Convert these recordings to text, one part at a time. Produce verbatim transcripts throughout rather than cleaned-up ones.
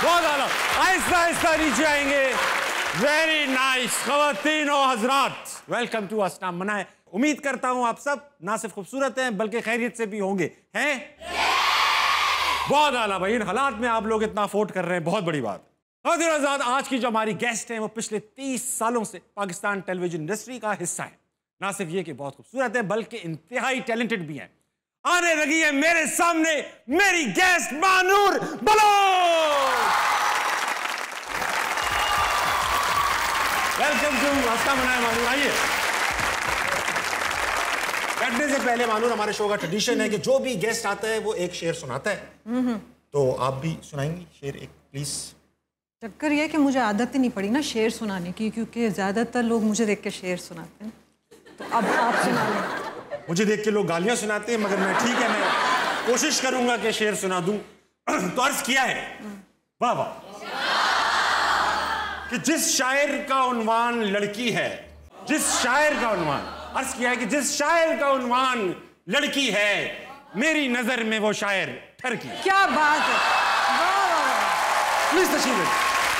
बहुत आला। आहिस्ता आहिस्ता नीचे आएंगे। Very nice. ख़वातीन और हजरात, वेलकम टू अस्ना मनाए। उम्मीद करता हूं आप सब ना सिर्फ खूबसूरत हैं बल्कि खैरियत से भी होंगे। हैं? बहुत आला भाई, इन हालात में आप लोग इतना अफोर्ड कर रहे हैं, बहुत बड़ी बात। ख़वातीन और हजरात, आज की जो हमारी गेस्ट हैं वो पिछले तीस सालों से पाकिस्तान टेलीविजन इंडस्ट्री का हिस्सा है। ना सिर्फ ये कि बहुत खूबसूरत है बल्कि इंतहाई टैलेंटेड भी हैं। आने लगी है मेरे सामने मेरी guest Manoor Baloch. Welcome to अस्ना मनाए मानूर, आइए। बैठने से पहले मानूर, हमारे शो का ट्रेडिशन है कि जो भी गेस्ट आता है वो एक शेर सुनाता है, तो आप भी सुनाएंगी शेर एक प्लीज। चक्कर ये कि मुझे आदत ही नहीं पड़ी ना शेर सुनाने की, क्योंकि ज्यादातर लोग मुझे देख के शेर सुनाते हैं, तो अब आप सुना लें। मुझे देख के लोग गालियां सुनाते हैं, मगर मैं ठीक है, मैं कोशिश करूंगा कि शेर सुना दूं। तो अर्ज किया है, वाह वाह, कि जिस शायर का उन्वान लड़की है, जिस शायर का उन्वान, अर्ज किया है कि जिस शायर का उन्वान लड़की है, मेरी नजर में वो शायर ठरकी। क्या बात है, प्लीज तशरीफ।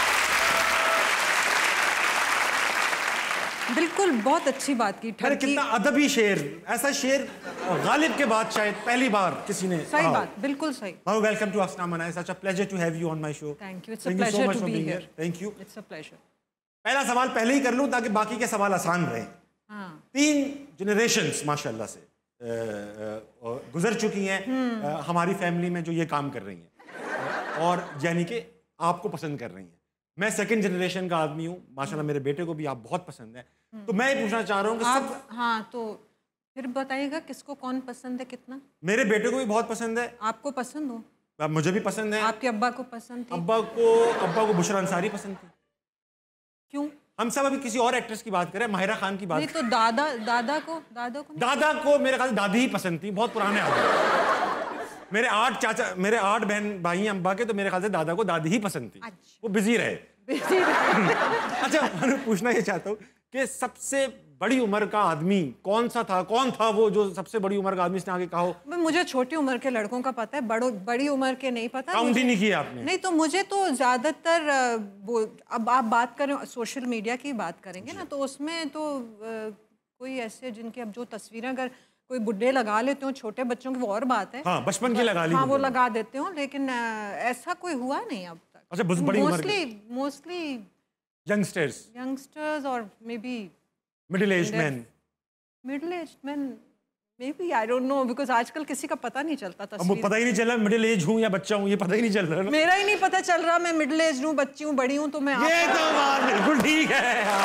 बिल्कुल, बहुत अच्छी बात की। अरे कितना अदबी शेर, ऐसा शेर गालिब के बाद शायद पहली बार किसी ने। सही बात, बिल्कुल सही। Oh, welcome to अस्ना मनाए, such a pleasure to have you on my show. Thank you, it's a pleasure to be here. Thank you. It's a pleasure. पहला सवाल पहले ही कर लूं ताकि बाकी के सवाल आसान रहे। हाँ। तीन जनरेशंस माशाल्लाह से आ, आ, गुजर चुकी हैं हमारी फैमिली में जो ये काम कर रही हैं, और यानी कि आपको पसंद कर रही हैं। मैं सेकंड जनरेशन का आदमी हूँ, माशाल्लाह मेरे बेटे को भी आप बहुत पसंद है। तो मैं ये पूछना चाह रहा हूँ कि आप, सब। हाँ, तो फिर बताइएगा किसको कौन पसंद है कितना। मेरे बेटे को भी बहुत पसंद है। आपको पसंद हो? अब मुझे भी पसंद है। आपके अब्बा को पसंद थी? अब्बा को अब्बा को बुशरा अंसारी पसंद थी। क्यों? हम सब अभी किसी और एक्ट्रेस की बात करें, माहिरा खान की बात नहीं, तो दादा दादा को दादा को दादा को मेरे ख्याल से दादी ही पसंद थी, बहुत पुराने आदमी। मेरे आठ चाचा, मेरे आठ बहन भाई हैं अम्बा के, तो मेरे ख्याल से दादा को दादी ही पसंद थी। अच्छा। वो बिजी रहे। बिजी रहे। अच्छा, मैं पूछना ये चाहता हूँ कि सबसे बड़ी उम्र का आदमी कौन सा था, कौन था वो जो सबसे बड़ी उम्र का आदमी इसने आगे कहा हो? मुझे छोटी उम्र के लड़कों का पता है, बड़ो बड़ी उम्र के नहीं पता। काउंट ही नहीं किया आपने? नहीं, तो मुझे तो ज्यादातर वो, अब आप बात करें सोशल मीडिया की बात करेंगे ना, तो उसमें तो कोई ऐसे जिनके अब जो तस्वीरें अगर कोई बुड्ढे लगा लेते हो छोटे बच्चों की, वो और बात है। हाँ, बचपन की लगा ली। हाँ, वो लगा देते हो, लेकिन ऐसा कोई हुआ नहीं अब तक। अच्छा, बड़ी उम्र मोस्टली मोस्टली यंगस्टर्स यंगस्टर्स और maybe middle aged man. Middle aged man maybe, I don't know, because आजकल किसी का पता नहीं चलता। अब वो पता ही नहीं चला मिडिल एज हूँ या बच्चा हूँ, ये पता ही नहीं चल रहा। मेरा ही नहीं पता चल रहा मैं मिडिल एज हूँ, बच्ची हूँ, बड़ी हूँ, तो मैं ये तो बात बिल्कुल ठीक है।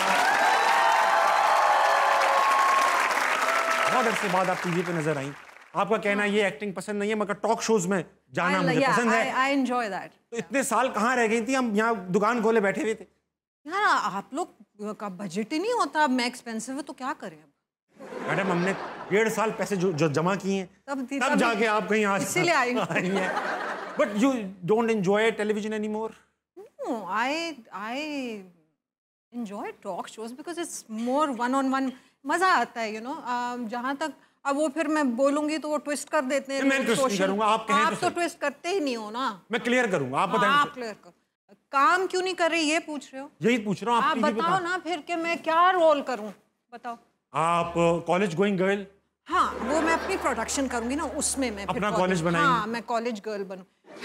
बहुत अरसे बाद आप टीवी पे नजर आई, आपका कहना ये एक्टिंग पसंद नहीं है, मगर टॉक शोज में जाना मुझे पसंद है। I enjoy that. तो इतने साल कहाँ रह गई थी? हम यहाँ दुकान खोले बैठे हुए थे। यार, आप लोग का बजट ही नहीं होता, अब मैं एक्सपेंसिव है तो क्या करें अब। मैडम, हमने डेढ़ साल पैसे जो, जो जमा किए हैं, तब, तब, तब जाके आप कहीं आज इसीलिए आई हैं। But you don't enjoy television anymore? No, I I enjoy talk shows because it's more one on one, मजा आता है, यू नो। जहाँ तक अब वो फिर मैं बोलूंगी तो वो ट्विस्ट कर देते हैं। मैं ट्विस्ट नहीं करूंगा, आप कहें आप तो, तो ट्विस्ट करते ही नहीं हो ना। मैं क्लियर करूंगा, आप बताएं। आप क्लियर करो। काम क्यों नहीं कर रही ये पूछ रहे हो? यही पूछ रहा हूँ। आप बताओ ना फिर कि मैं क्या रोल करूं, बताओ। आप कॉलेज गोइंग गर्ल? हाँ, वो मैं अपनी प्रोडक्शन करूंगी ना, उसमें मैं अपना कॉलेज बनाएंगे। हाँ, मैं कॉलेज गर्ल बनूं।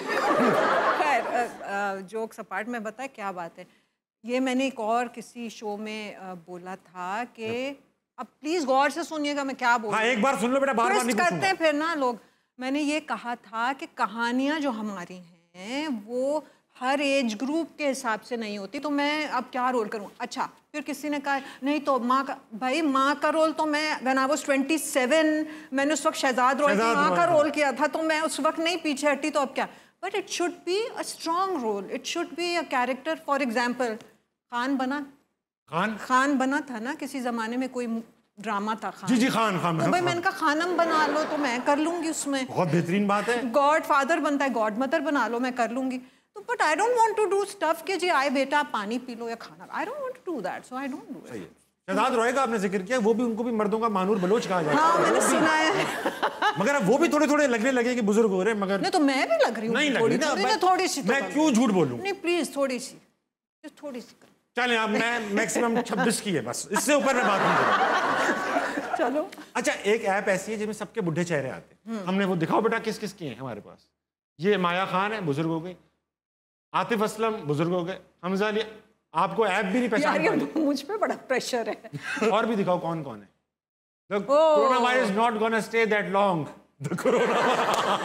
खैर, जोक्स अपार्ट में बताए क्या बात है, ये मैंने एक और किसी शो में आ, बोला था कि अब प्लीज गौर से सुनिएगा मैं क्या बोल रही हूँ। हाँ, एक बार सुन लो बेटा, बार बार नहीं करते हैं फिर ना लोग। मैंने ये कहा था कि कहानियां जो हमारी हैं वो हर एज ग्रुप के हिसाब से नहीं होती, तो मैं अब क्या रोल करूं? अच्छा, फिर किसी ने कहा नहीं तो माँ का, भाई माँ का रोल तो मैं when I was twenty seven, मैंने उस वक्त शहजाद रोल माँ का रोल किया था, तो मैं उस वक्त नहीं पीछे हटी, तो अब क्या? But it should be a strong role, it should be a character. For example, Khan बना खान खान बना था ना किसी जमाने में, कोई ड्रामा था खान। जी जी खान खान तो भाई मैंने कहा खानम बना लो, तो मैं कर लूंगी उसमें। बहुत बेहतरीन बात है। गॉड फादर बनता है, गॉड मदर बना लो, मैं कर लूंगी। तो but I don't want to do stuff के जी आए बेटा पानी पी लो या खाना, I don't want to do that, so I don't do it. Shahzad Roy का आपने जिक्र किया, वो भी, उनको भी मर्दों का मानूर बलोच कहा जाता है। हाँ, मैंने सुना है। मगर अब वो भी थोड़े थोड़े लगने लगे कि बुजुर्ग हो रहे, मगर नहीं तो मैं भी लग रही हूँ, नहीं लग थोड़ी रही ना, थोड़ी, मैं- थोड़ी सी, मैं क्यों झूठ बोलूं? नहीं प्लीज थोड़ी सी, थोड़ी सी चलें, अब मैं मैक्सिमम छब्बीस की है बस, इससे ऊपर मैं बात नहीं करूंगा। चलो। अच्छा, एक ऐप ऐसी है जिसमें सबके बुढ़े चेहरे आते हैं, हमने वो दिखाओ बेटा किस किस की हैं हमारे पास। ये माया खान है, बुजुर्ग हो गई। आतिफ असलम बुजुर्ग हो गए। हमजा अली, आपको ऐप भी नहीं पहचान यार पाई। मुझ पे बड़ा प्रेशर है। और भी दिखाओ कौन कौन है। The coronavirus is not gonna stay that long. The corona.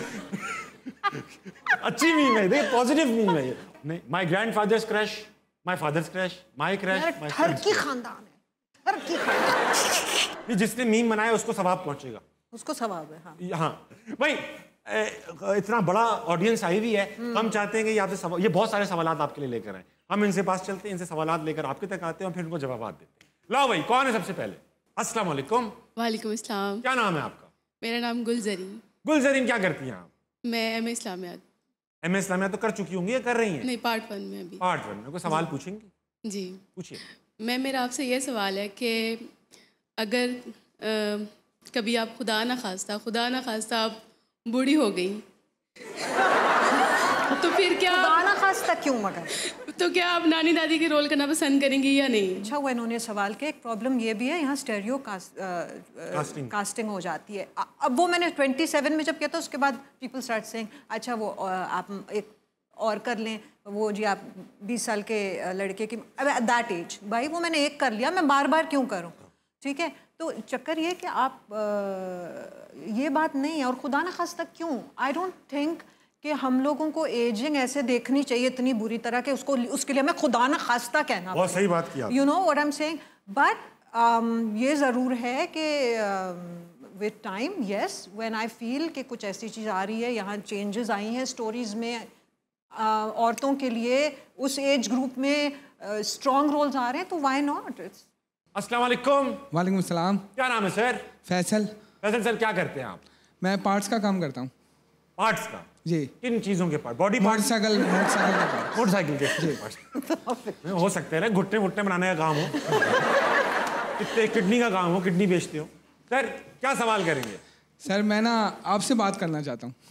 अच्छी मीम है, देखिए पॉजिटिव मीम है ये। नहीं, my grandfather's crash, my father's crash, my crash, my son's ठरकी crash. खानदान है, ठरकी खानदान। ये जिसने मीम बनाया उसको सवाब पहुंचेगा। उसको सवाब है। हाँ। हाँ भाई, ए, इतना बड़ा ऑडियंस आई हुई है, हम चाहते हैं कि ये आपसे सवाल, ये बहुत सारे सवाल आपके लिए लेकर आए, हम इनसे पास चलते हैं, इनसे सवाल लेकर आपके तक आते हैं और फिर उनको जवाब देते हैं। लाओ भाई, कौन है सबसे पहले? अस्सलाम वालेकुम। वालेकुम अस्सलाम। क्या नाम है आपका? मेरा नाम गुलजरीन। गुलजरीन, क्या करती हैं आप? मैं एम ए इस्लामियात। एम ए इस्लामियात तो कर चुकी होंगी या कर रही हैं? नहीं, पार्ट वन में अभी। पार्ट वन में कोई सवाल पूछेंगी? जी पूछिए। मैं मेरा आपसे ये सवाल है कि अगर अ, कभी आप खुदा ना खास्ता खुदा ना खास्ता आप बूढ़ी हो गई तो फिर क्या दाना खास्ता क्यों मगर? तो क्या आप नानी दादी के रोल करना पसंद करेंगी या नहीं? अच्छा हुआ इन्होंने सवाल किया। एक प्रॉब्लम ये भी है, यहाँ स्टेरियो कास्ट, कास्टिंग कास्टिंग हो जाती है। अ- अब वो मैंने सत्ताईस में जब किया था, उसके बाद पीपल स्टार्ट सेइंग अच्छा वो अ, आप एक और कर लें, वो जी आप बीस साल के अ, लड़के की, अब एट दैट एज भाई वो मैंने एक कर लिया, मैं बार बार क्यों करूँ? ठीक है, तो चक्कर ये कि आप अ, ये बात नहीं है। और खुदा न खास्ता क्यों, आई डोंट थिंक कि हम लोगों को एजिंग ऐसे देखनी चाहिए इतनी बुरी तरह के उसको उसके लिए हमें खुदा न खास्ता कहना। बहुत सही बात किया। You know what I am saying, but ये ज़रूर है कि with time yes when I feel कि कुछ ऐसी चीज़ आ रही है, यहाँ चेंजेस आई हैं स्टोरीज़ में, uh, औरतों के लिए उस एज ग्रुप में स्ट्रॉन्ग uh, रोल्स आ रहे हैं, तो व्हाई नॉट। अस्सलाम वालेकुम। वालेकुम सलाम। क्या नाम है सर? फैसल। फैसल सर, क्या करते हैं आप? मैं पार्ट्स का काम करता हूँ। पार्ट्स का? जी। किन चीज़ों के part? Body parts? Motorcycle motorcycle का पार्ट। मोटरसाइकिल के पार्ट्स हो सकते हैं ना, घुटने घुटने बनाने का काम हो, कितने किडनी का काम हो, किडनी बेचते हो। सर क्या सवाल करेंगे? सर मैं ना आपसे बात करना चाहता हूँ।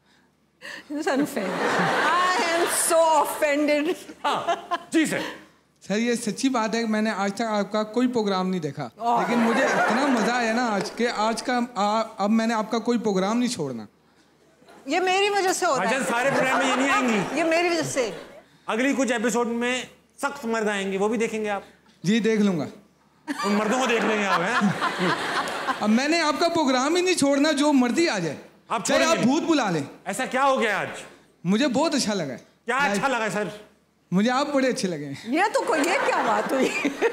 I am so offended. हाँ जी सर। सर ये सच्ची बात है कि मैंने आज तक आपका कोई प्रोग्राम नहीं देखा, लेकिन मुझे इतना मज़ा आया ना आज के आज का आ, अब मैंने आपका कोई प्रोग्राम नहीं छोड़ना। ये मेरी वजह से होता है। सारे प्रोग्राम में ये नहीं आएंगी, ये मेरी वजह से। अगली कुछ एपिसोड में सख्त मर्द आएंगे, वो भी देखेंगे आप? जी देख लूँगा। उन मर्दों को देख लेंगे आप, हैं? अब मैंने आपका प्रोग्राम ही नहीं छोड़ना, जो मर्जी आ जाए, आप चाहे आप छोड़ेंगे? भूत बुला लें। ऐसा क्या हो गया आज? मुझे बहुत अच्छा लगा। क्या अच्छा लगा सर? मुझे आप बड़े अच्छे लगे। ये तो कोई, ये क्या बात हुई?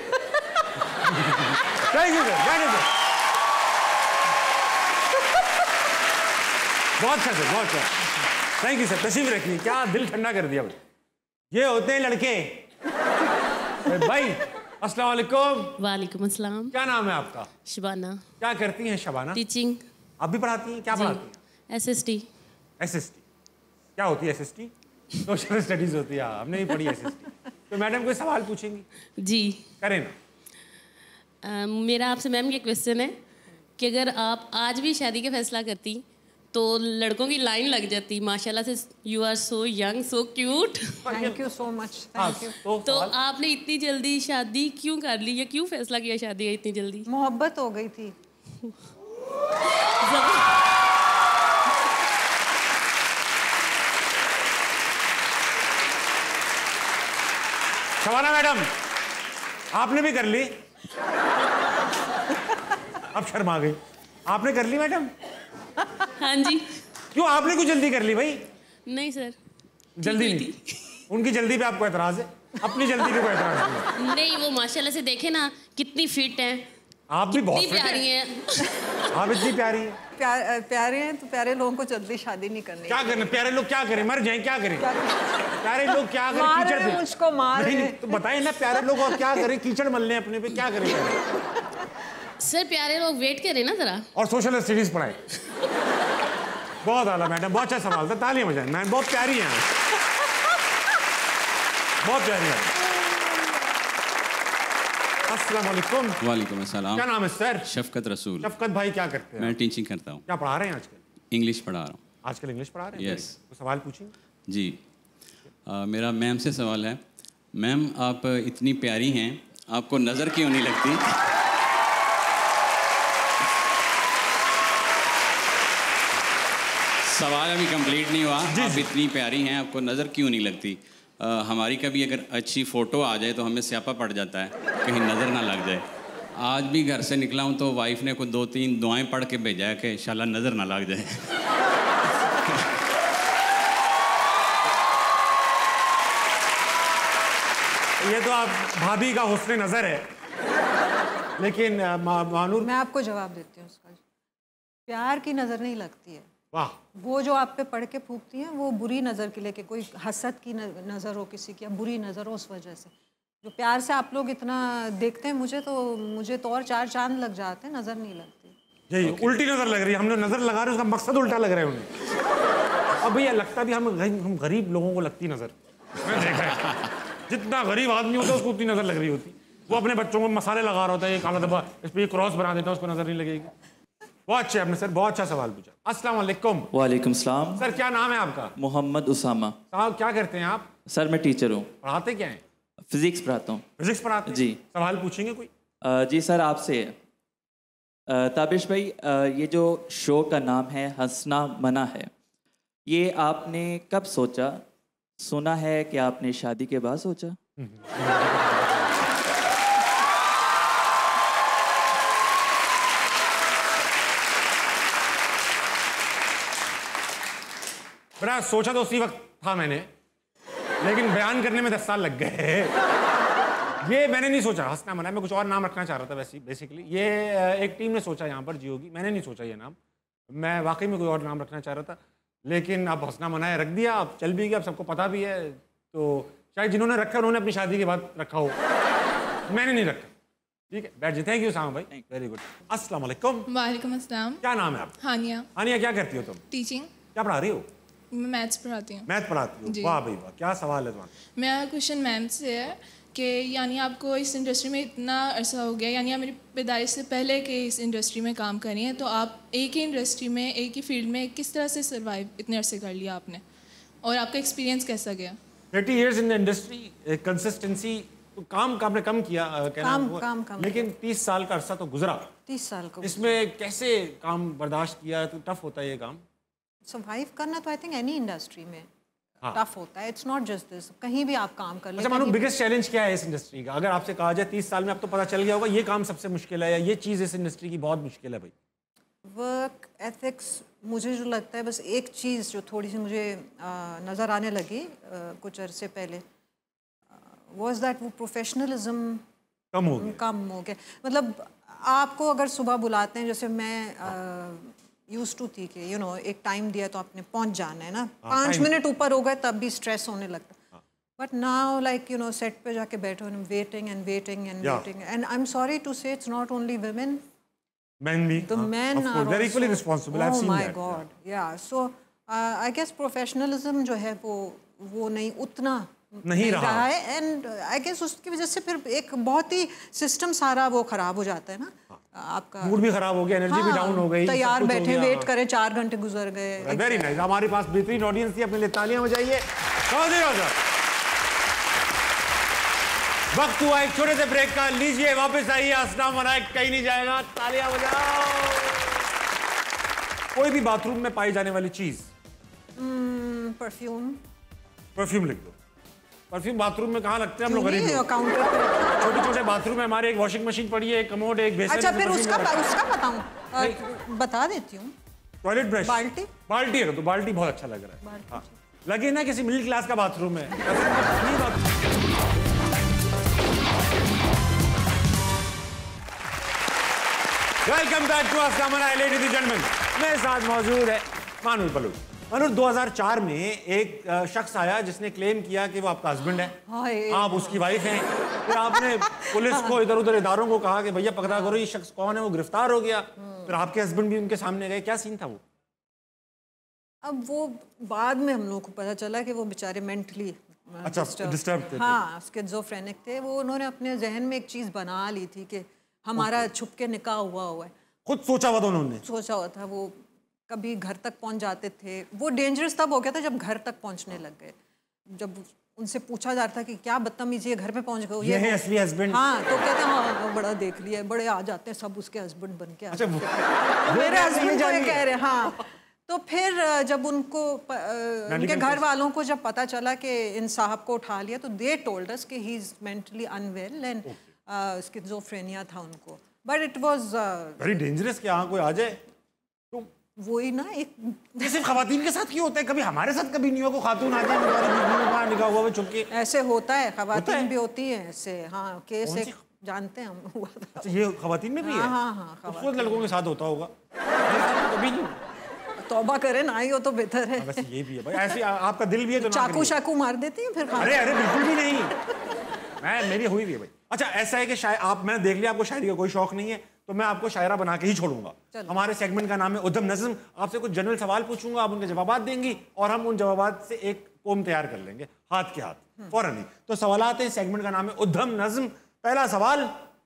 Thank you sir, thank you sir, बहुत अच्छा सर, बहुत अच्छा, थैंक यू सर। तशरीफ रखिए, क्या दिल ठंडा कर दिया। ये होते हैं लड़के। भाई अस्सलाम वालेकुम। वालेकुम अस्सलाम। क्या नाम है आपका? शबाना। क्या करती हैं शबाना? टीचिंग। आप भी पढ़ाती हैं? क्या पढ़ाती हैं? S S T. S S T क्या होती है? S S T social studies होती है, हमने नहीं पढ़ी एस एस टी। तो मैडम कोई सवाल पूछेंगी? जी करें ना। आ, मेरा आपसे मैम ये क्वेश्चन है कि अगर आप आज भी शादी का फैसला करती तो लड़कों की लाइन लग जाती माशाल्लाह से, you are so young so cute. Thank you so much, हाँ, थैंक यू। तो, तो सवाल? आपने इतनी जल्दी शादी क्यों कर ली या क्यों फैसला किया शादी का इतनी जल्दी? मोहब्बत हो गई थी। शबाना मैडम, आपने भी कर ली? अब शर्म आ गई। आपने कर ली मैडम? हाँ जी। क्यों आपने क्यों जल्दी कर ली भाई? नहीं सर, जल्दी हुई नहीं, उनकी जल्दी पे आपको एतराज है, अपनी जल्दी पे कोई एतराज नहीं है। नहीं वो माशाल्लाह से देखे ना कितनी फिट हैं, आप भी बहुत कितनी fit प्यारी हैं। हैं। आप इतनी प्यारी हैं। प्यार, प्यारे हैं तो प्यारे लोगों को जल्दी शादी नहीं करनी। क्या करें प्यारे लोग? क्या करें? मर जाएं? क्या करें प्यारे लोग? क्या करें? मार कीचड़ रहे हैं पे मुझको, मार नहीं, रहे नहीं, तो बताइए ना, प्यारे लोग और क्या करें? कीचड़ मल लें अपने पे, क्या करें? सर प्यारे लोग वेट करें ना जरा। और सोशल स्टडीज पढ़ाए। बहुत आला मैडम, बहुत अच्छा सवाल था, तालियां बजाएं। मैम बहुत प्यारी हैं, बहुत प्यारी हैं। अस्सलाम वालेकुम। वालेकुम अस्सलाम। क्या नाम है सर? शफकत रसूल। शफकत भाई क्या करते हैं? मैं टीचिंग करता हूँ। क्या पढ़ा रहे हैं आजकल? इंग्लिश पढ़ा रहा हूँ। आजकल इंग्लिश पढ़ा रहे हैं? Yes. तो सवाल पूछिए। जी आ, मेरा मैम से सवाल है। मैम आप इतनी प्यारी हैं, आपको नज़र क्यों नहीं लगती? सवाल अभी कंप्लीट नहीं हुआ। आप इतनी प्यारी हैं, आपको नज़र क्यों नहीं लगती? आ, हमारी कभी अगर अच्छी फ़ोटो आ जाए तो हमें स्यापा पड़ जाता है, कहीं नज़र ना लग जाए। आज भी घर से निकला हूँ तो वाइफ ने कुछ दो तीन दुआएं पढ़ के भेजा है कि इंशाल्लाह नज़र ना लग जाए। ये तो आप भाभी का हुस्न नज़र है, लेकिन मानूर, मैं आपको जवाब देती हूँ उसका। प्यार की नज़र नहीं लगती है। वाह। वो जो आप पे पढ़ के फूकती हैं वो बुरी नज़र के लिए, कि कोई हसद की नज़र हो किसी की, या बुरी नज़र हो, उस वजह से। जो प्यार से आप लोग इतना देखते हैं मुझे, तो मुझे तो और चार चांद लग जाते हैं, नज़र नहीं लगती। यही okay. उल्टी नज़र लग रही है। हमने नज़र लगा रहे, उसका मकसद उल्टा लग रहा है उन्हें। अब भैया लगता भी हम हम गरीब लोगों को लगती नज़र, मैंने देखा है। जितना गरीब आदमी होता है उसको उतनी नज़र लग रही होती। वो अपने बच्चों को मसाले लगा रहा होता है, ये काला धब्बा, इस पर क्रॉस बना देता है, उसको नज़र नहीं लगेगी। बहुत अच्छे आपने सर, बहुत अच्छा सवाल पूछा। अस्सलाम वालेकुम। वालेकुम सलाम। सर क्या नाम है आपका? मोहम्मद उसामा। साहब क्या करते हैं आप? सर मैं टीचर हूँ। पढ़ाते क्या हैं? फिजिक्स पढ़ाता हूँ। फिजिक्स पढ़ाते हैं? जी। सवाल पूछेंगे कोई? आ, जी सर आपसे ताबिश भाई, आ, ये जो शो का नाम है हंसना मना है, ये आपने कब सोचा? सुना है कि आपने शादी के बाद सोचा। बड़ा सोचा तो उसी वक्त था मैंने, लेकिन बयान करने में दस साल लग गए। ये मैंने नहीं सोचा हंसना मना, मैं कुछ और नाम रखना चाह रहा था वैसे बेसिकली। ये एक टीम ने सोचा यहाँ पर जियो की, मैंने नहीं सोचा ये नाम। मैं वाकई में कोई और नाम रखना चाह रहा था, लेकिन अब हंसना मना है रख दिया, अब चल भी गया, अब सबको पता भी है। तो शायद जिन्होंने रखा उन्होंने अपनी शादी के बाद रखा हो, मैंने नहीं रखा। ठीक है, बैठ जाए। थैंक यू सामा भाई, वेरी गुड। अस्सलाम वालेकुम। वालेकुम अस्सलाम। क्या नाम है आपका? हानिया। हानिया क्या करती हो तुम? टीचिंग। क्या पढ़ा रही हो? मैं मैथ्स पढ़ाती हूँ। मैथ पढ़ाती हो? वाह भाई वाह, क्या सवाल है तुम्हारा? मेरा क्वेश्चन मैम से है कि यानी आपको इस इंडस्ट्री में इतना अरसा हो गया, यानी आप मेरी पैदाइश से पहले के इस इंडस्ट्री में काम कर रही हैं, तो आप एक ही इंडस्ट्री में, एक ही फील्ड में किस तरह से सर्वाइव इतने अरसे कर लिया आपने, और आपका एक्सपीरियंस कैसा गया? Thirty years in the industry, consistency. तो काम का आपने कम किया कहना काम, हुआ, काम, काम, लेकिन तीस साल का अरसा तो गुजरा। तीस साल को इसमें कैसे काम बर्दाश्त किया? तो टफ होता है ये काम सर्वाइव करना, तो आई थिंक एनी इंडस्ट्री में हाँ। टफ होता है। इट्स नॉट जस्ट दिस, कहीं भी आप काम कर ले। अच्छा मानो बिगेस्ट चैलेंज क्या है इस इंडस्ट्री का? अगर आपसे कहा जाए तीस साल में, अब तो पता चल गया होगा ये काम सबसे मुश्किल है, या ये चीज़ इस इंडस्ट्री की बहुत मुश्किल है भाई। वर्क एथिक्स, मुझे जो लगता है बस एक चीज़ जो थोड़ी सी मुझे नज़र आने लगी आ, कुछ अरसे पहले, वाज दैट वो प्रोफेशनलिज्म कम हो गया। कम हो गया। मतलब आपको अगर सुबह बुलाते हैं, जैसे मैं यूज टू थी कि यू नो एक टाइम दिया तो आपने पहुंच जाना है ना, पाँच मिनट ऊपर हो गए तब भी स्ट्रेस होने लगता। But now like you know set पे जाके बैठो and waiting and waiting and waiting, and I am sorry to say it's not only women, men भी, the men of course, are they're equally also, responsible. I've oh seen my that. God, yeah. So uh, I guess professionalism जो है वो वो नहीं उतना नहीं रहा है, एंड आई गेस उसकी वजह से फिर एक बहुत ही सिस्टम सारा वो खराब हो जाता है ना। आपका मूड भी खराब हो गया, एनर्जी भी डाउन हो गई, तैयार बैठे वेट करे, चार घंटे गुजर गए। Very nice. हमारे पास बेहतरीन ऑडियंस थी, अपने लिए तालियां बजाइए। वक्त हुआ एक छोटे से ब्रेक का, लीजिए वापस आइए। हंसना मना कहीं नहीं जाएगा, तालियां बजाओ। कोई भी बाथरूम में पाई जाने वाली चीज? परफ्यूम। परफ्यूम लिख दो। परफ्यूम बाथरूम में कहाँ लगते हैं? हम लोग गरीब लोग। काउंटर पे छोटे छोटे बाथरूम में हमारे एक वॉशिंग मशीन पड़ी है, एक कमोड, एक बेसिन। अच्छा फिर उसका उसका बताऊं, बता देती हूँ। Toilet brush. बाल्टी। बाल्टी है तो बाल्टी बहुत अच्छा लग रहा है। हाँ। लगे ना किसी मिडिल क्लास का बाथरूम है। Welcome back to Hansna Mana है, लेडीज एंड जेंटलमैन। मेरे साथ मौजूद है मानूर बलूच। मानूर, दो हज़ार चार में एक शख्स आया जिसने क्लेम किया कि वो आपका हस्बैंड है, आप उसकी वाइफ हैं। फिर आपने पुलिस को, इधर उधर इदारों को कहा कि भैया पकड़ा करो ये शख्स कौन है, वो गिरफ्तार हो गया। फिर आपके हस्बैंड भी उनके सामने गए, क्या सीन था वो? अब वो बाद में हम लोगों को पता चला कि वो बेचारे मेंटली अच्छा, disturbed थे। हाँ, स्किज़ोफ्रेनिक थे वो। उन्होंने अपने जहन में एक चीज़ बना ली थी कि हमारा छुप के निकाह हुआ हुआ है। खुद सोचा हुआ था उन्होंने? सोचा हुआ था। वो कभी घर तक पहुंच जाते थे। वो डेंजरस तब हो गया था जब घर तक पहुंचने लग गए। जब उनसे पूछा जा रहा था कि क्या बदतमीजी है, घर पे पहुंच गए, ये है असली हस्बैंड। हाँ, तो कहते हैं हाँ वो बड़ा देख लिया, बड़े आ जाते हैं सब उसके हस्बैंड बन के। अच्छा, मेरे हस्बैंड को ये कह रहे हैं। हाँ, तो फिर जब उनको उनके घर वालों को जब पता चला कि इन साहब को उठा लिया, तो दे टोल्ड अस कि he is mentally unwell and schizophrenia था उनको। But it was very dangerous कि यहाँ कोई आ जाए तो वही ना। एक ये सिर्फ खवातीन के साथ क्यों होता है? कभी हमारे साथ कभी नहीं हुआ? कोई खातून आ जाए हमारी बीवी में बाहर निकाह हुआ वो छुप के? ऐसे होता है, खवातीन भी होती हैं ऐसे। हाँ, केस एक जानते हैं हम हुआ था। अच्छा, ये खवातीन में भी है? हाँ हाँ, खूबसूरत लड़कों के साथ होता होगा। मेरे साथ कभी नहीं। तौबा करें, ना ही हो तो बेहतर है। वैसे ये भी है भाई, ऐसे आपका दिल भी है तो चाकू शाकू मार देती है फिर। अरे अरे बिल्कुल भी नहीं, मैं मेरी हुई भी है भाई। अच्छा, ऐसा है कि शायद आप, मैंने देख लिया आपको शायरी का कोई शौक नहीं है, तो मैं आपको शायरा बना के ही छोड़ूंगा। हमारे सेगमेंट का नाम है उद्दम नज़्म। आपसे कुछ जनरल सवाल पूछूंगा, आप उनके जवाब देंगी और हम उन जवाब से एक पोम तैयार कर लेंगे हाथ के हाथ, फौरन ही। तो सवालात हैं, सेगमेंट का नाम है उद्दम नज़्म। पहला सवाल,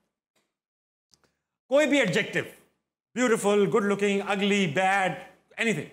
कोई भी adjective, beautiful, good looking, ugly, bad, anything.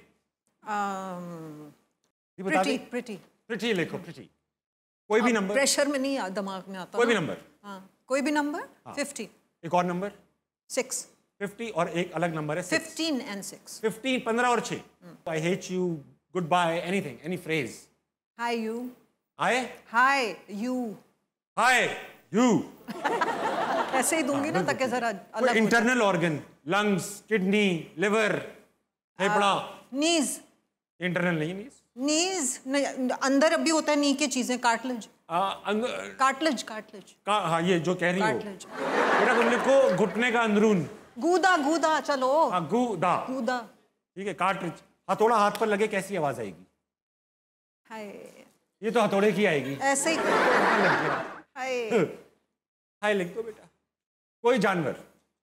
Pretty, pretty, pretty लिखो, प्रिटी। कोई भी नंबर। प्रेशर में नहीं दिमाग में आता। कोई भी नंबर। हाँ, कोई भी नंबर। फिफ्टी। एक और नंबर। सिक्स। फिफ्टी और एक अलग नंबर है फिफ्टीन एंड सिक्स। फिफ्टीन, पंद्रह और छह। I hate you, goodbye, anything, any phrase. Hi you. Hi hi you. Hi you ऐसे ही दूंगी ना ताकि जरा अलग। Internal organ, lungs, kidney, liver, फेफड़ा। नीज। इंटरनल नहीं, नीज। नीज अंदर अभी होता है, नी की चीजें। कार्टिलेज। Cartilage, cartilage. हाँ, ये जो कह रही हो कार्टिलेज। बेटा, तुम लिखो घुटने का अंदरून। गूदा, गूदा, चलो। हाँ, गूदा, गूदा। ठीक है। कार्टिलेज। हथौड़ा हाथ पर लगे कैसी आवाज आएगी? हाय। ये तो हथौड़े की आएगी ऐसे ही। हाय। हाय लिख दो बेटा। कोई जानवर।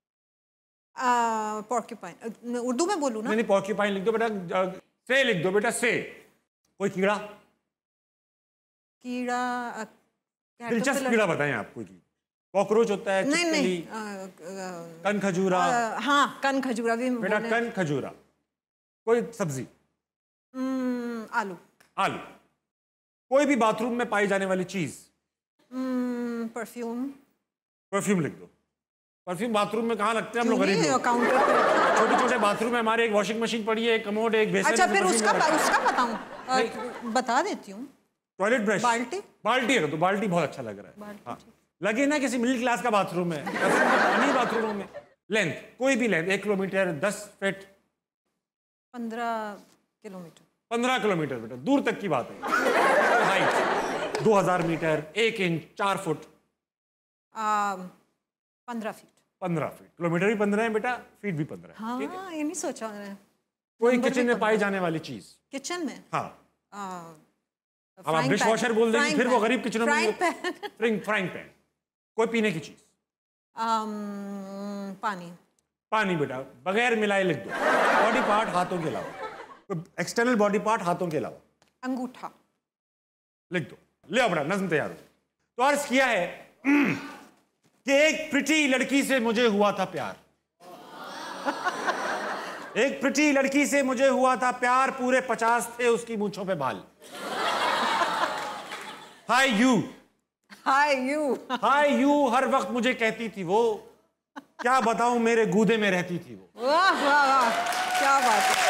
पोर्क्यूपाइन। उर्दू में बोलूं ना? नहीं, पोर्क्यूपाइन लिख दो बेटा। से लिख दो बेटा, से। कोई कीड़ा। कीड़ा। दिलचस्प कीड़ा बताएं आप। कोई कॉकरोच होता है? नहीं नहीं। कन खजूरा। हाँ, कन खजूरा भी बेटा, कन खजूरा। कोई सब्जी। आलू। आलू। कोई भी बाथरूम में पाई जाने वाली चीज। परफ्यूम। परफ्यूम लिख दो। परफ्यूम बाथरूम में कहाँ लगते हैं? हम लोग गरीब लोग। काउंटर पे। छोटे छोटे बाथरूम में हमारे एक वॉशिंग मशीन पड़ी है, एक कमोड, एक बेसिन। अच्छा, फिर उसका उसका बताऊं? बता देती हूँ। Toilet brush. बाल्टी। बाल्टी है तो बाल्टी बहुत अच्छा लग रहा है। हाँ, लगे ना किसी मिडिल क्लास का बाथरूम है, नहीं बाथरूमों में। लेंथ, कोई भी लेंथ, एक किलोमीटर, दस फीट, पंद्रह किलोमीटर। पंद्रह किलोमीटर बेटा, दूर तक की बात है। हाइट, दो हजार मीटर, एक इंच, चार फुट, पंद्रह फीट। पंद्रह फीट। किलोमीटर भी पंद्रह है बेटा, फीट भी पंद्रह है। हाँ, ये नहीं सोचा मैंने। कोई किचन में पाई जाने वाली चीज। किचन में? हाँ। अब आप डिश वॉशर बोल देंगे, फिर वो गरीब किचनों में। Frying frying pan. कोई पीने की चीज। पानी। पानी बेटा, बगैर मिलाए लिख दो। बॉडी पार्ट हाथों के अलावा, एक्सटर्नल बॉडी पार्ट हाथों के अलावा। अंगूठा। लिख दो। ले बेटा, नज्म तैयार हो। तो अर्ज किया है कि एक प्रिटी लड़की से मुझे हुआ था प्यार। एक प्रिटी लड़की से मुझे हुआ था प्यार, पूरे पचास थे उसकी मूंछों पे बाल। Hi you. Hi you. Hi you हर वक्त मुझे कहती थी वो, क्या बताऊं मेरे गूदे में रहती थी वो। वाह वाह वाह, क्या बात है।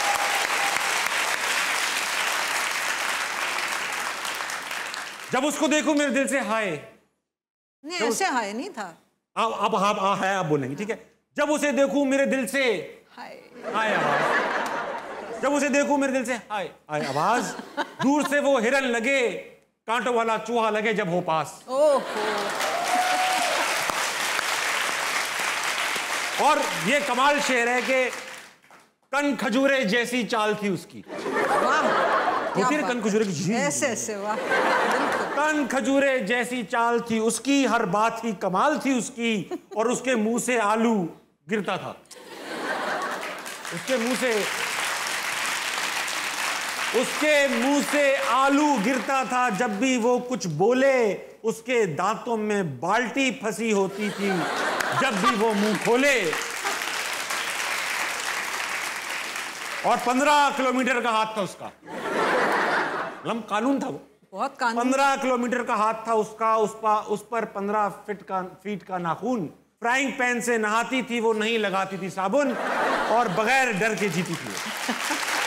जब उसको देखूं मेरे दिल से हाय। नहीं, ऐसे हाय नहीं था। अब अब आप आ है आप बोलेंगे, ठीक है। जब उसे देखूं मेरे दिल से हाय हाय आवाज। जब उसे देखूं मेरे दिल से हाय हाय आवाज। दूर से वो हिरन लगे, कांटों वाला चूहा लगे जब हो पास। ओहो। और ये कमाल शेर है कि कन खजूरे जैसी चाल थी उसकी। वाह, होती है कन खजूरे की, ऐसे ऐसे। वाह, कन खजूरे जैसी चाल थी उसकी, हर बात ही कमाल थी उसकी, और उसके मुंह से आलू गिरता था। उसके मुंह से उसके मुंह से आलू गिरता था जब भी वो कुछ बोले, उसके दांतों में बाल्टी फंसी होती थी जब भी वो मुंह खोले। और पंद्रह किलोमीटर का हाथ था उसका, लम कानून था वो, बहुत कानून। पंद्रह किलोमीटर का हाथ था उसका, उस पर उस पर पंद्रह फीट का फीट का नाखून। फ्राइंग पैन से नहाती थी वो, नहीं लगाती थी साबुन, और बगैर डर के जीती थी वो।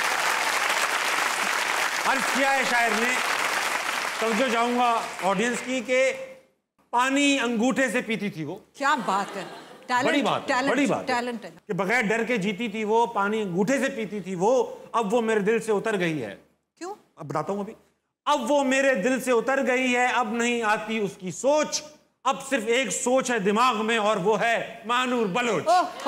अर्ज किया है शायर ने, तवज्जो चाहूंगा ऑडियंस की, कि पानी अंगूठे से पीती थी वो। क्या बात है, टैलेंट, बड़ी बात टैलेंट, बड़ी बात टैलेंट है कि बगैर डर के जीती थी वो, पानी अंगूठे से पीती थी वो। अब वो मेरे दिल से उतर गई है। क्यों? अब बताता हूं अभी। अब वो मेरे दिल से उतर गई है, अब नहीं आती उसकी सोच, अब सिर्फ एक सोच है दिमाग में, और वो है महानूर बलोच।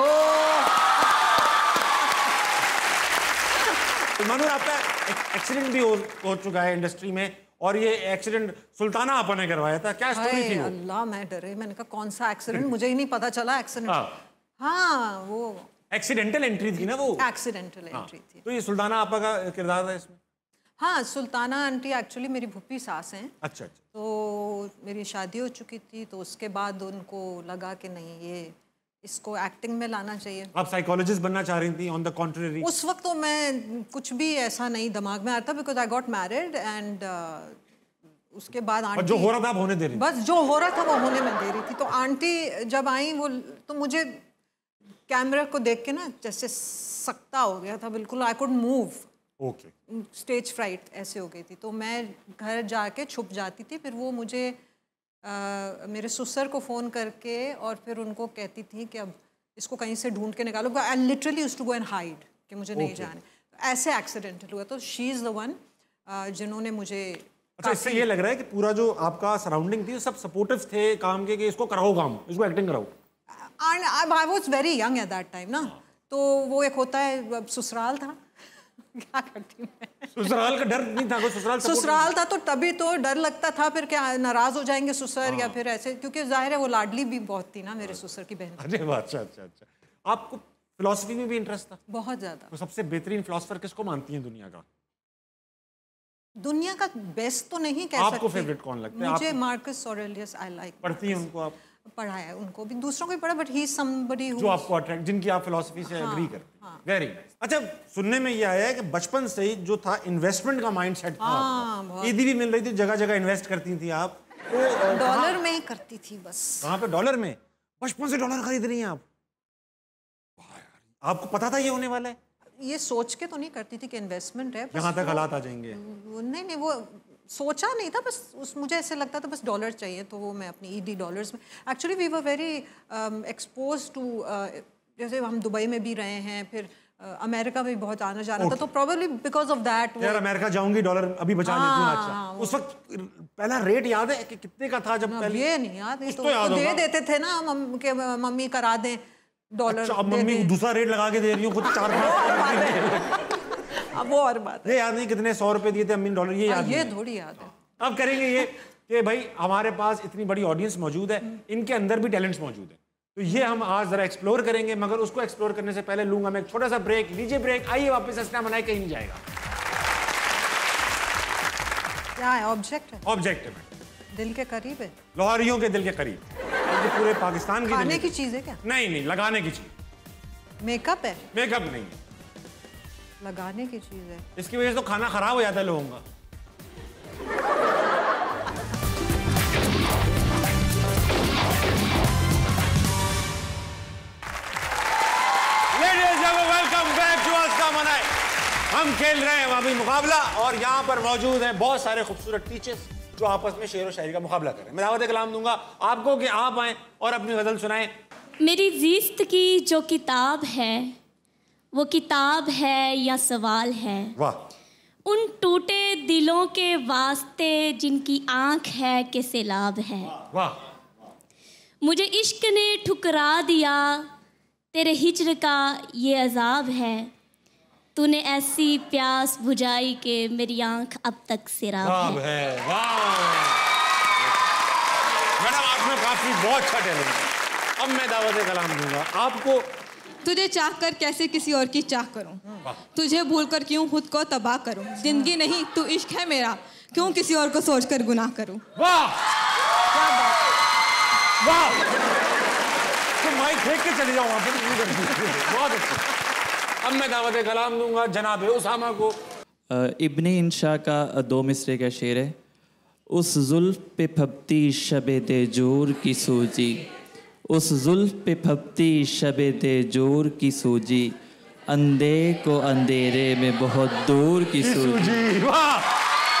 तो महानूर, आपका एक्सीडेंट भी हो, हो चुका है इंडस्ट्री में, और ये एक्सीडेंट सुल्ताना आपा ने करवाया था, क्या स्टोरी थी वो? अल्लाह, मैं डरे, मैंने कहा कौन सा एक्सीडेंट, मुझे ही नहीं पता चला एक्सीडेंट। हाँ, वो एक्सीडेंटल एंट्री थी ना वो, एक्सीडेंटल एंट्री थी। तो ये सुल्ताना आपा का किरदार था इसमें? हाँ, सुल्ताना आंटी एक्चुअली मेरी भुप्पी सास हैं। अच्छा अच्छा। तो मेरी शादी हो चुकी थी, तो उसके बाद उनको लगा कि नहीं, ये इसको एक्टिंग में लाना चाहिए। आप साइकोलॉजिस्ट बनना चाह रही थी? ऑन द कॉन्ट्ररी उस वक्त तो मैं कुछ भी ऐसा नहीं दिमाग में आता, because I got married and उसके बाद आंटी, जो हो रहा था आप होने दे रही थी? बस जो हो रहा था वो होने में दे रही थी। तो आंटी जब आई वो, तो मुझे कैमरा को देख के ना जैसे सकता हो गया था बिल्कुल, I could move. Okay. Stage fright ऐसे हो गई थी, तो मैं घर जाके छुप जाती थी। फिर वो मुझे आ, मेरे ससुर को फ़ोन करके और फिर उनको कहती थी कि अब इसको कहीं से ढूंढ के निकालो। I literally used to go and hide कि मुझे नहीं जाने। ऐसे एक्सीडेंटल हुआ। तो शी इज़ द वन जिन्होंने मुझे। अच्छा, इससे ये लग रहा है कि पूरा जो आपका सराउंडिंग थी सब सपोर्टिव थे काम के, कि इसको कराओ काम, इसको एक्टिंग कराओ। And I was very young at that time ना, तो वो एक होता है ससुराल था। क्या करती मैं? ससुराल का डर नहीं था कोई? ससुराल ससुराल था तो तभी तो डर लगता था, फिर क्या नाराज हो जाएंगे ससुर या फिर ऐसे, क्योंकि जाहिर है वो लाडली भी बहुत थी ना मेरे ससुर की बहन। अरे वाह, अच्छा अच्छा अच्छा। आपको फिलॉसफी में भी इंटरेस्ट था? बहुत ज्यादा। तो सबसे बेहतरीन फिलोसोफर किसको मानती हैं दुनिया का? दुनिया का बेस्ट तो नहीं कह आपको सकती। फेवरेट कौन लगता है? मुझे मार्कस ऑरेलियस आई लाइक। पढ़ती हैं उनको आप? पढ़ा है उनको भी, दूसरों को भी पढ़ा, but he is somebody who जो आपको अट्रैक्ट, जिनकी आप फिलॉसफी से एग्री करते हैं। Very nice. अच्छा, सुनने में ये आया है कि बचपन से ही जो था इन्वेस्टमेंट का माइंडसेट था आपका। ईदी भी मिल रही थी, जगह जगह इन्वेस्ट करती थी आप। तो डॉलर में ही करती थी बस। कहाँ पे? डॉलर में? बचपन से डॉलर खरीद रही हैं आप? आपको पता था ये होने वाला है? ये सोच के तो नहीं करती थी कि इन्वेस्टमेंट है। यहाँ तक हालात आ जाएंगे? नहीं नहीं, वो सोचा नहीं था, बस उस मुझे ऐसे लगता था बस डॉलर चाहिए, तो वो मैं अपनी ईडी डॉलर्स में। Actually we were very expose to, जैसे हम दुबई में भी रहे हैं, फिर अमेरिका में भी बहुत आना जाना था, तो प्रोबेबली बिकॉज ऑफ दैट। यार अमेरिका जाऊंगी, डॉलर अभी बचा लेती हूँ। अच्छा, उस वक्त पहला रेट याद है कि कितने का था? जब पहले ये नहीं याद है, तो दे देते थे ना के मम्मी करा दें डॉलर। अच्छा, अब मम्मी दूसरा रेट लगा के दे रही हूँ, खुद चार पाँच। अब वो और बात है। ये याद नहीं कितने सौ रुपए दिए थे अम्मी डॉलर, ये याद? ये थोड़ी याद है। अब करेंगे ये कि भाई हमारे पास इतनी बड़ी ऑडियंस मौजूद है, इनके अंदर भी टैलेंट्स मौजूद है, तो ये हम आज जरा एक्सप्लोर करेंगे। मगर उसको एक्सप्लोर करने से पहले लूंगा मैं एक छोटा सा ब्रेक। लीजिए ब्रेक, आइए वापस। हंसना मनाए कहीं नहीं जाएगा। क्या है? ऑब्जेक्ट है। ऑब्जेक्ट है, दिल के करीब है, लाहौरियों के दिल के करीब, पूरे पाकिस्तान की। खाने की चीज है क्या? नहीं नहीं, लगाने की चीज। मेकअप है? मेकअप नहीं है, लगाने की चीज है। इसकी वजह से तो खाना खराब हो जाता है लोगों का। वेलकम बैक टू हंसना मनाए। हम खेल रहे हैं वहां भी मुकाबला, और यहाँ पर मौजूद हैं बहुत सारे खूबसूरत टीचर्स जो आपस में शेर व शायरी का मुकाबला कर रहे हैं। मैं दावत कलाम दूंगा आपको कि आप आए और अपनी गजल सुनाएं। मेरी जिस्त की जो किताब है वो किताब है या सवाल है। वाह। उन टूटे दिलों के वास्ते जिनकी आंख है कि सैलाब है। वाह। मुझे इश्क ने ठुकरा दिया, तेरे हिज्र का ये अजाब है। तूने ऐसी प्यास बुझाई कि मेरी आंख अब तक सैराब है। वाह मैडम, आप में काफी बहुत अच्छा टैलेंट है। अब मैं दावत कलाम दूंगा आपको। तुझे चाह कर कैसे किसी और की चाह करूं, तुझे भूलकर क्यों खुद को तबाह करूं, जिंदगी नहीं तू इश्क है मेरा, क्यों किसी और को सोचकर गुनाह करूं। वाह वाह, तो माइक फेंक के चले जाओ वहां पर। बहुत अच्छा। अब मैं दावत कलाम दूंगा जनाब उसामा को। इब्न इंशा का दो मिसरे का शेर है। उस जुल्फ पे फबती शबे दे जोर की सूजी, उस जुल्फ पे फबती शबे दे जोर की सूजी, अंधे को अंधेरे में बहुत दूर की सूजी। वाह,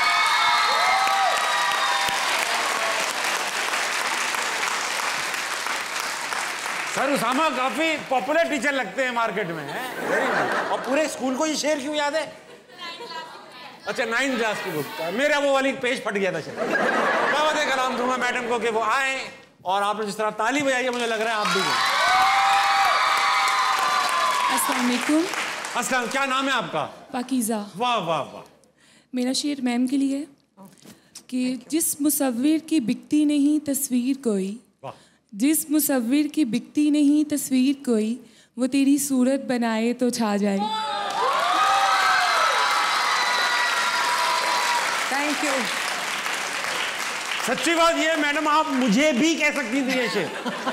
सर उसामा काफी पॉपुलर टीचर लगते हैं मार्केट में, हैं? Very nice. और पूरे स्कूल को ये शेर क्यों याद है? अच्छा, नाइन्थ क्लास की बुक का। मेरा वो वाली पेज फट गया था शायद। दावत कलाम दूंगा मैडम को कि वो आए, और आपने जिस तरह ताली बजाई है मुझे लग रहा है आप भी। अस्सलाम वालेकुम। अस्सलाम, क्या नाम है आपका? पाकीज़ा। वाह वाह वाह। मेरा शेर मैम के लिए कि जिस मुसव्विर की बिकती नहीं तस्वीर कोई, जिस मुसव्विर की बिकती नहीं तस्वीर कोई, वो तेरी सूरत बनाए तो छा जाए। Thank you. सच्ची बात ये मैडम, आप मुझे भी कह सकती थी ये शेर।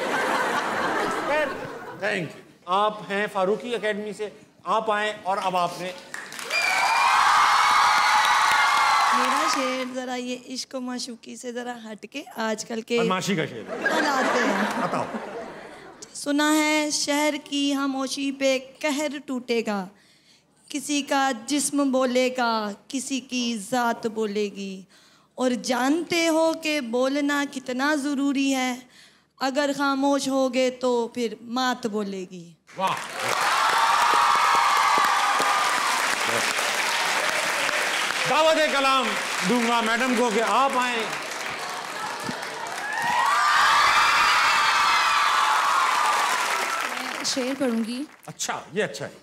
Thank you. आप हैं फारूकी एकेडमी से, आप आए और अब आपने। मेरा शेर जरा ये इश्क और माशूकी से जरा हटके आजकल के बदमाशी का शेर हालात हैं। बताओ। सुना है शहर की खामोशी पे कहर टूटेगा, किसी का जिस्म बोलेगा, किसी की ज़ात बोलेगी, और जानते हो कि बोलना कितना ज़रूरी है, अगर खामोश होगे तो फिर मात बोलेगी। वाह। दावत कलाम दूंगा मैडम को कि आप आए। मैं शेर पढ़ूंगी। अच्छा, ये अच्छा है।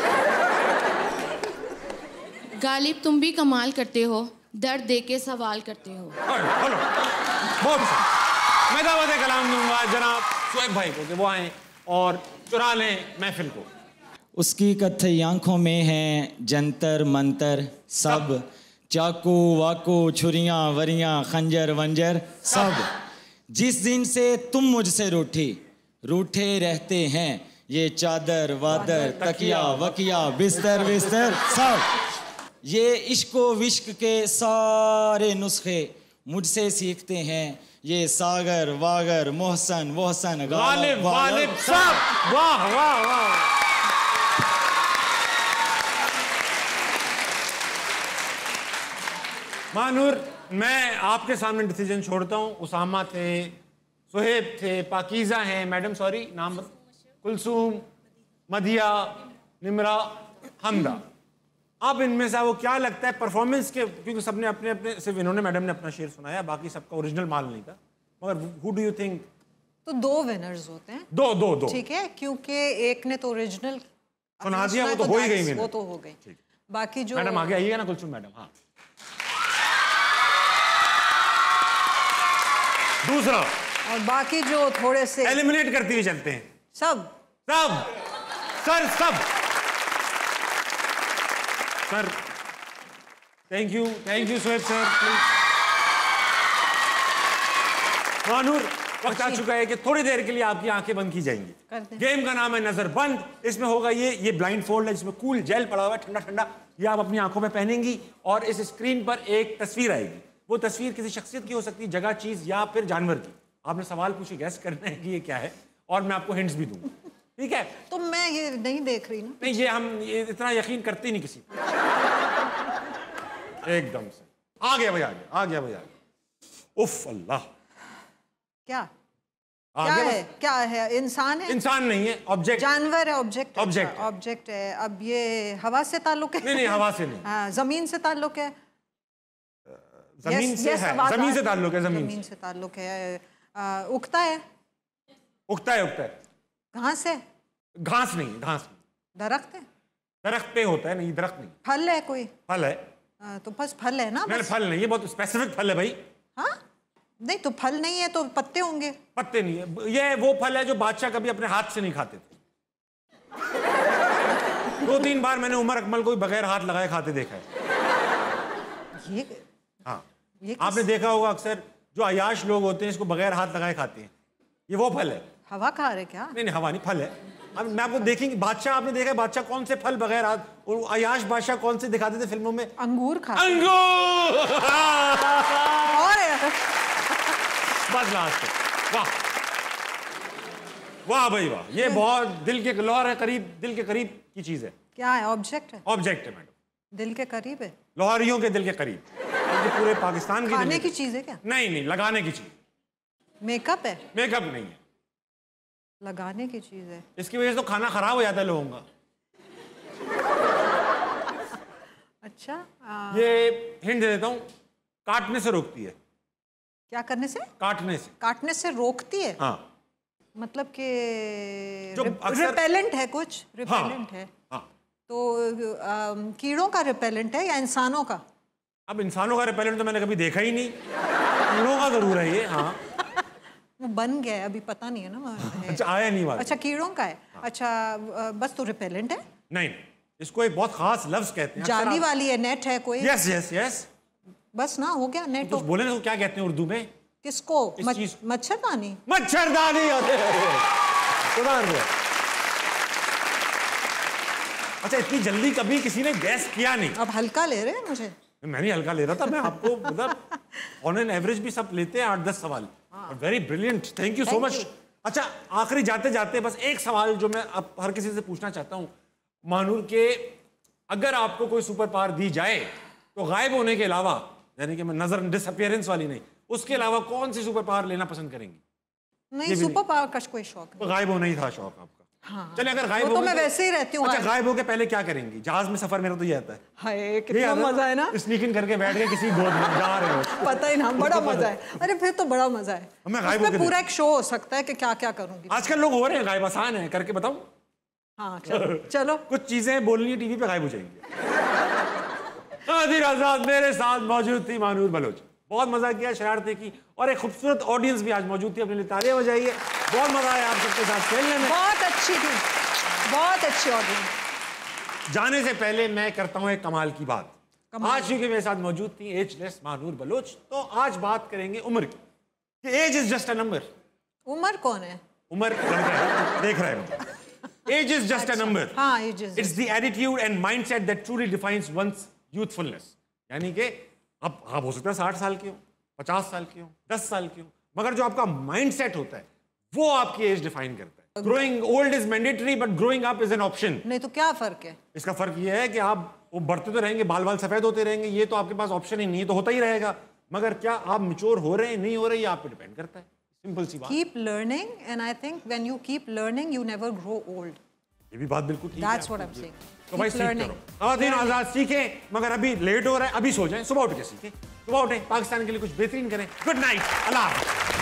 गालिब तुम भी कमाल करते हो, दर्द दे के सवाल करते हो। हेलो, बहुत अच्छा। मैं दावत कलाम दूंगा जनाब शुएब भाई को कि वो आए और चुरा लें महफिल को। उसकी कत्थई आंखों में हैं जंतर मंतर सब, चाकू वाकू छुरियां वरियां खंजर वंजर सब। जिस दिन से तुम मुझसे रूठी, रूठे रहते हैं ये चादर वादर तकिया वकिया बिस्तर बिस्तर सब। ये इश्को विश्क के सारे नुस्खे मुझसे सीखते हैं ये सागर वागर मोहसन वोहसन गालिब वालिब सब। वाह वाह वाह। मानूर, मैं आपके सामने डिसीजन छोड़ता हूँ। उसामा थे, सुहेब थे, पाकीज़ा हैं, मैडम सॉरी नाम, कुलसूम, मदिया, निमरा, हमदा। अब इनमें से वो क्या लगता है परफॉर्मेंस के, क्योंकि सबने अपने अपने, सिर्फ इन्होंने मैडम ने अपना शेर सुनाया, बाकी सबका ओरिजिनल माल नहीं था, मगर हु डू यू थिंक? तो दो विनर्स होते हैं। दो दो दो ठीक है, क्योंकि एक ने तो ओरिजिनल सुना दिया, वो तो हो ही गई। वो तो हो गई। बाकी जो मैडम आगे आइएगा ना कुलसूम मैडम। हाँ, दूसरा। और बाकी जो थोड़े से एलिमिनेट करती हुई चलते हैं। सब सब सर सब sir. Thank you, thank you Suhaib sir. मानूर, वक्त आ चुका है कि थोड़ी देर के लिए आपकी आंखें बंद की जाएंगी। गेम का नाम है नजर बंद। इसमें होगा ये ये ब्लाइंड फोल्ड है जिसमें कूल जेल पड़ा हुआ है, ठंडा ठंडा। ये आप अपनी आंखों में पहनेंगी और इस स्क्रीन पर एक तस्वीर आएगी। वो तस्वीर किसी शख्सियत की हो सकती है, जगह, चीज या फिर जानवर की। आपने सवाल पूछे, गैस करना है कि ये क्या है, और मैं आपको हिंट्स भी दूंगा। ठीक है? तो मैं ये नहीं देख रही ना। नहीं, ये हम ये इतना यकीन करते ही नहीं किसी पे। एकदम से आ गया भाई, आ गया आ गया भाई, आ गया। उफ अल्लाह, क्या क्या है? क्या है? इंसान है? इंसान नहीं है, ऑब्जेक्ट। जानवर है, ऑब्जेक्ट। ऑब्जेक्ट ऑब्जेक्ट है। अब ये हवा से ताल्लुक है? नहीं नहीं, हवा से नहीं। हाँ, जमीन से ताल्लुक है? जमीन से है, जमीन से ताल्लुक है, जमीन जमीन से ताल्लुक है। उगता है? उगता है, उगता है। घास है? घास नहीं, घास नहीं। दरख्त है? दरख्त पे होता है, नहीं दरख्त नहीं। फल है कोई? फल है। आ, तो बस फल है ना? नहीं, फल नहीं, ये बहुत स्पेसिफिक फल है भाई। हाँ, नहीं तो फल नहीं है तो पत्ते होंगे। पत्ते नहीं है, ये वो फल है जो बादशाह कभी अपने हाथ से नहीं खाते थे। दो तीन बार मैंने उमर अकमल को बगैर हाथ लगाए खाते देखा है। ये हाँ, ये आपने देखा होगा अक्सर जो अयाश लोग होते हैं इसको बगैर हाथ लगाए खाते हैं। ये वो फल है। हवा खा रहे क्या? नहीं नहीं, हवा नहीं, फल है। अब मैं आपको देखेंगे, बादशाह आपने देखा है, बादशाह कौन से फल बगैर हाथ, और अयाश बादशाह कौन से दिखाते थे फिल्मों में? अंगूर खा। अंगूर। और बस लास्ट, वाह वाह भाई वाह, ये बहुत दिल के लाहौर है, करीब दिल के करीब की चीज है। क्या है? ऑब्जेक्ट है? ऑब्जेक्ट है मैडम, दिल के करीब है, लाहौरियों के दिल के करीब, पूरे पाकिस्तान की। खाने की चीज है क्या? नहीं नहीं, लगाने की चीज। मेकअप है? मेकअप नहीं है, लगाने की चीज है। इसकी वजह से तो खाना खराब हो जाता है लोगों का। अच्छा आ... ये हिंट दे देता हूँ, काटने से रोकती है। क्या करने से? काटने से। काटने से रोकती है? हाँ। मतलब कि अक्सर... रिपेलेंट है कुछ? रिपेलेंट हाँ, है। हाँ। तो आ, कीड़ों का रिपेलेंट है या इंसानों का? अब इंसानों का रिपेलेंट तो मैंने कभी देखा ही नहीं, कीड़ों का जरूर है ये। हाँ, वो बन गया है, अभी पता नहीं है ना है। अच्छा, आया नहीं बात। अच्छा, कीड़ों का है। हाँ। अच्छा, बस तो रिपेलेंट है? नहीं, इसको एक बहुत खास लफ्ज कहते हैं। जाली वाली है, नेट है कोई? यस यस यस, बस ना हो गया नेट। तो बोले ना, क्या कहते हैं उर्दू में? किसको? मच, मच्छरदानी। मच्छरदानी होते हैं। अच्छा, इतनी जल्दी कभी किसी ने गैस किया नहीं। अब हल्का ले रहे हैं मुझे? मैं नहीं हल्का ले रहा था, मैं आपको मतलब ऑन एन एवरेज भी सब लेते हैं आठ दस सवाल। Very brilliant, thank you so much. अच्छा, आखिरी जाते जाते बस एक सवाल जो मैं अब हर किसी से पूछना चाहता हूँ, महानूर के, अगर आपको कोई सुपर पावर दी जाए तो गायब होने के अलावा, यानी कि मैं नजर डिसअपियरेंस वाली नहीं, उसके अलावा कौन सी सुपर पावर लेना पसंद करेंगी? नहीं, सुपर पावर का कोई शौक नहीं। तो गायब होना ही था शौक आपका। हाँ। चले, अगर गायब हो तो मैं वैसे ही रहती हूँ। अच्छा, गायब होके पहले क्या करेंगी? जहाज में सफर मेरा तो ये आता है। हाय, कितना मजा है ना, स्नीक इन करके बैठ के किसी गोद में जा रहे हो, पता ही ना, बड़ा मजा है। अरे फिर तो बड़ा मजा है। मैं गायब होके पूरा एक शो हो सकता है कि क्या क्या करूंगी। आजकल लोग हो रहे हैं गायब, आसान है, करके बताऊं? हाँ चलो चलो, कुछ चीजें बोलनी है टीवी पे, गायब हो जाएंगी। नाज़रीन आज़ाद मेरे साथ मौजूद थी महानूर बलोच, बहुत मजा किया, शरारतें की, और एक खूबसूरत ऑडियंस भी आज मौजूद थी, अपने लिए तालियां बजाइए। बहुत मजा आया आप सबके साथ खेलने में, बहुत अच्छी थी, बहुत अच्छी ऑडियंस। जाने से पहले मैं करता हूं एक कमाल की बात। आज क्योंकि मेरे साथ मौजूद थी एजलेस महानूर बलोच, तो आज बात करेंगे उम्र की। Age is just a number. उम्र कौन है? उम्र देख रहे हैं। Age is just a number. हाँ, age is. It's the attitude and mindset that truly defines one's youthfulness. यानी कि अब आप हो सकता है साठ साल के हो, पचास साल के हो, दस साल के हो, मगर जो आपका माइंडसेट होता है वो आपकी एज डिफाइन करता है। Growing old is mandatory but growing up is an option. नहीं तो क्या फर्क है? इसका फर्क ये है कि आप वो बढ़ते तो रहेंगे, बाल बाल सफेद होते रहेंगे, ये तो आपके पास ऑप्शन ही नहीं है, तो होता ही रहेगा, मगर क्या आप मैच्योर हो रहे हैं नहीं हो रहे, ये आप पे डिपेंड करता है। सिंपल सी बात। Keep learning and I think when you keep learning you never grow old. ये भी बात बिल्कुल ठीक है। That's what I'm saying. तो भाई सीख करो, ख़वातीन आज़ाद सीखें, मगर अभी लेट हो रहा है, अभी सो जाएं, सुबह उठ के सीखें, सुबह उठें, पाकिस्तान के लिए कुछ बेहतरीन करें। गुड नाइट, अल्लाह हाफ़िज़।